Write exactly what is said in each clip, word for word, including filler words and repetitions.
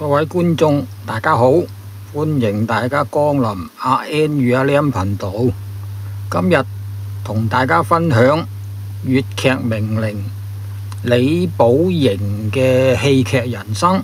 各位觀眾，大家好，歡迎大家光臨阿 N 與阿 Lam 頻道。今日同大家分享粵劇名伶李寶瑩嘅戲劇人生。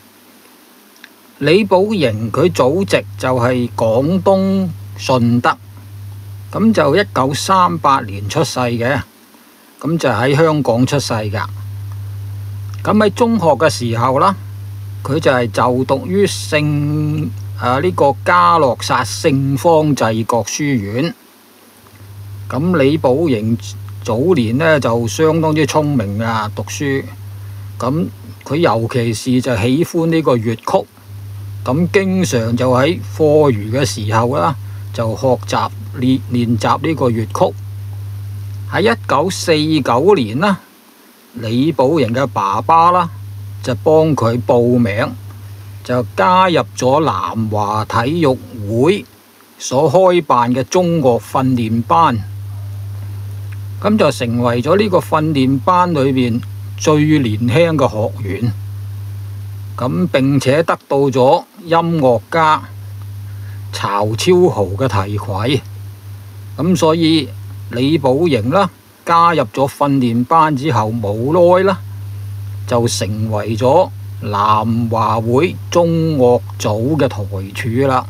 李寶瑩佢祖籍就係廣東順德，咁就一九三八年出世嘅，咁就喺香港出世噶。咁喺中學嘅時候啦，佢就係就讀於聖啊呢個嘉諾撒聖方濟各書院。咁李寶瑩早年呢就相當之聰明啊，讀書。咁佢尤其是就喜歡呢個粵曲，咁經常就喺課餘嘅時候啦，就學習練練習呢個粵曲。喺一九四九年啦，李寶瑩嘅爸爸啦就幫佢報名，就加入咗南華體育會所開辦嘅中樂訓練班，咁就成為咗呢個訓練班裏面最年輕嘅學員，咁並且得到咗音樂家曹超豪嘅提攜，咁所以李寶瑩啦加入咗訓練班之後冇耐啦，就成為咗南華會中樂組嘅台柱啦。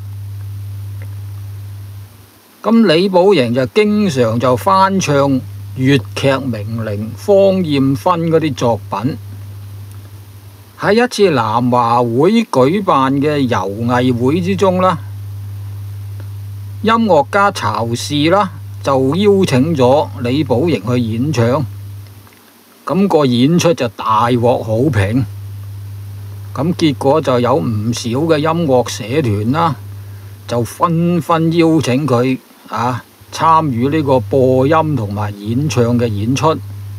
咁李寶瑩就經常就翻唱粵劇名伶方艷芬嗰啲作品。喺一次南華會舉辦嘅遊藝會之中啦，音樂家曹氏啦就邀請咗李寶瑩去演唱。咁個演出就大獲好評，咁結果就有唔少嘅音樂社團啦，就紛紛邀請佢啊參與呢個播音同埋演唱嘅演出。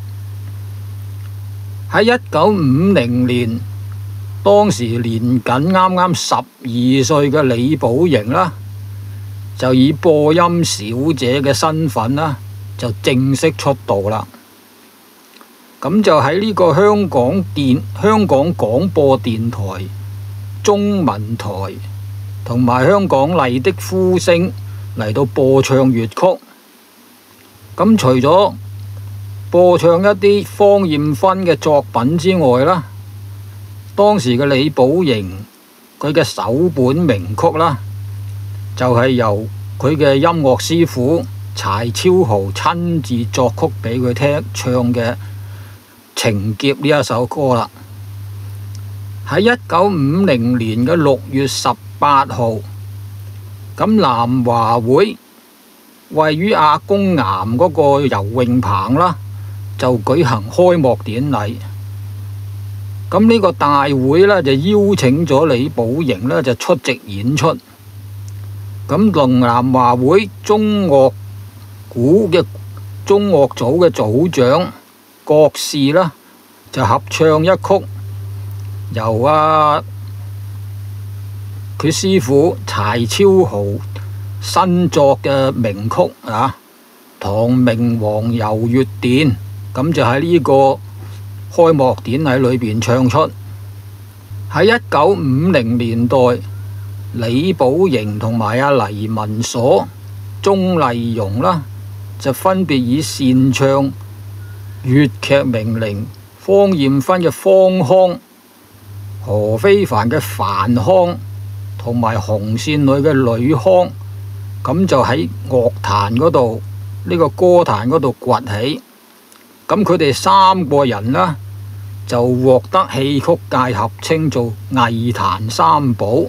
喺一九五零年，當時年僅啱啱十二歲嘅李寶瑩啦，就以播音小姐嘅身份啦，就正式出道啦。咁就喺呢個香港電香港廣播電台、中文台同埋香港麗的呼聲嚟到播唱粵曲。咁除咗播唱一啲方艷芬嘅作品之外啦，當時嘅李寶瑩佢嘅首本名曲啦，就係由佢嘅音樂師傅柴超豪親自作曲俾佢聽唱嘅情劫呢一首歌啦。喺一九五零年嘅六月十八號，咁南華會位於阿公岩嗰個游泳棚啦，就舉行開幕典禮。咁呢個大會呢，就邀請咗李寶瑩呢，就出席演出。咁同南華會中樂股嘅中樂組嘅組長郭氏啦，就合唱一曲由啊佢師傅柴超豪新作嘅名曲啊《唐明皇遊月殿》，咁就喺呢個開幕典禮裏邊唱出。喺一九五零年代，李寶瑩同埋阿黎文鎖、鍾麗蓉啦，就分別以擅唱粵劇名伶方艷芬嘅芳腔、何非凡嘅梵腔同埋紅線女嘅呂腔，咁就喺樂壇嗰度呢個歌壇嗰度崛起。咁佢哋三個人呢，就獲得戲曲界合稱做藝壇三寶。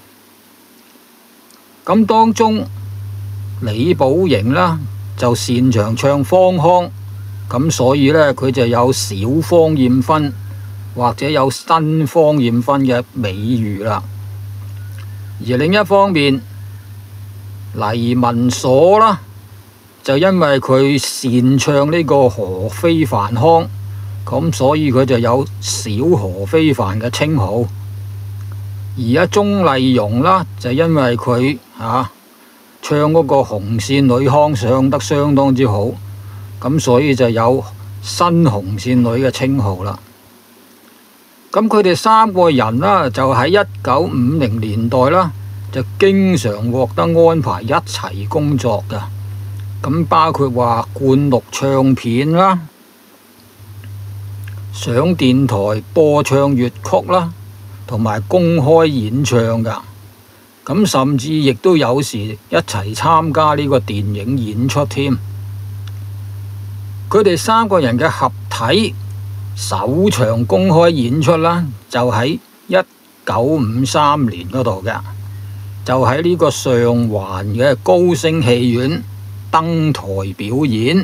咁當中李寶瑩呢，就擅長唱芳腔，咁所以呢，佢就有小方艷芬或者有新方艷芬嘅美譽啦。而另一方面，黎文鎖啦，就因為佢擅唱呢個何非凡腔，咁所以佢就有小何非凡嘅稱號。而家鍾麗蓉啦，就因為佢啊唱嗰個紅線女腔唱得相當之好，咁所以就有新紅線女嘅稱號啦。 咁佢哋三個人啦，就喺一九五零年代啦，就經常獲得安排一齊工作㗎。咁包括話灌錄唱片啦，上電台播唱粵曲啦，同埋公開演唱㗎。咁甚至亦都有時一齊參加呢個電影演出添。佢哋三個人嘅合體首場公開演出啦，就喺一九五三年嗰度嘅，就喺呢個上環嘅高升戲院登台表演。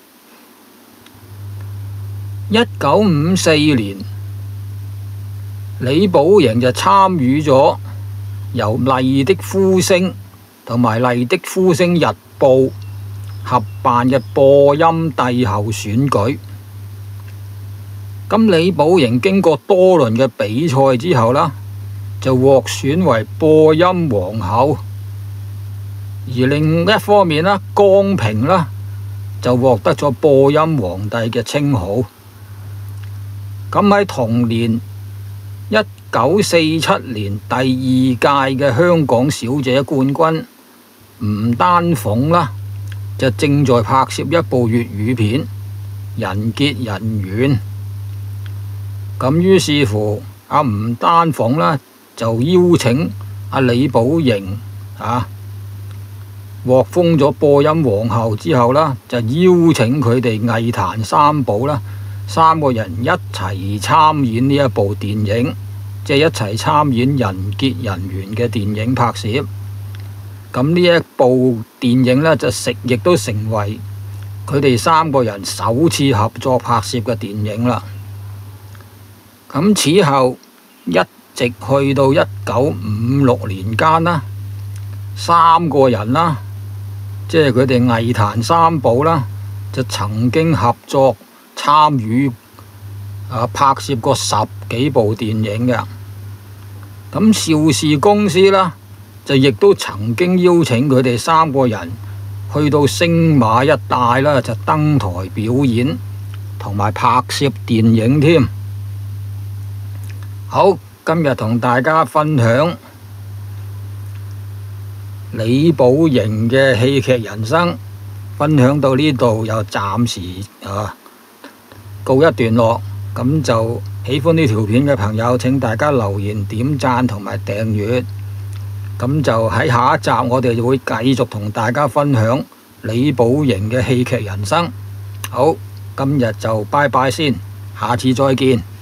一九五四年，李寶瑩就參與咗由麗的呼聲同埋麗的呼聲日報合辦嘅播音帝后選舉。咁李寶瑩經過多輪嘅比賽之後啦，就獲選為播音皇后。而另一方面啦，江平啦就獲得咗播音皇帝嘅稱號。咁喺同年一九四七年第二屆嘅香港小姐冠軍吳丹鳳啦，就正在拍攝一部粵語片《人傑人緣》。咁於是乎，阿吳丹鳳啦就邀請阿李寶瑩啊，獲封咗播音皇后之後啦，就邀請佢哋藝壇三寶啦，三個人一齊參演呢一部電影，即係一齊參演《人傑人緣》嘅電影拍攝。咁呢一部電影呢，就成亦都成為佢哋三個人首次合作拍攝嘅電影啦。咁此後一直去到一九五六年間啦，三個人啦，即係佢哋藝壇三寶啦，就曾經合作參與啊拍攝過十幾部電影嘅。咁邵氏公司啦，就亦都曾經邀請佢哋三個人去到星馬一帶啦，就登台表演同埋拍攝電影添。好，今日同大家分享李寶瑩嘅戲劇人生，分享到呢度又暫時啊告一段落。咁就喜歡呢條片嘅朋友，請大家留言、點讚同埋訂閱。咁就喺下一集，我哋就會繼續同大家分享李寶瑩嘅戲劇人生。好，今日就拜拜先，下次再見。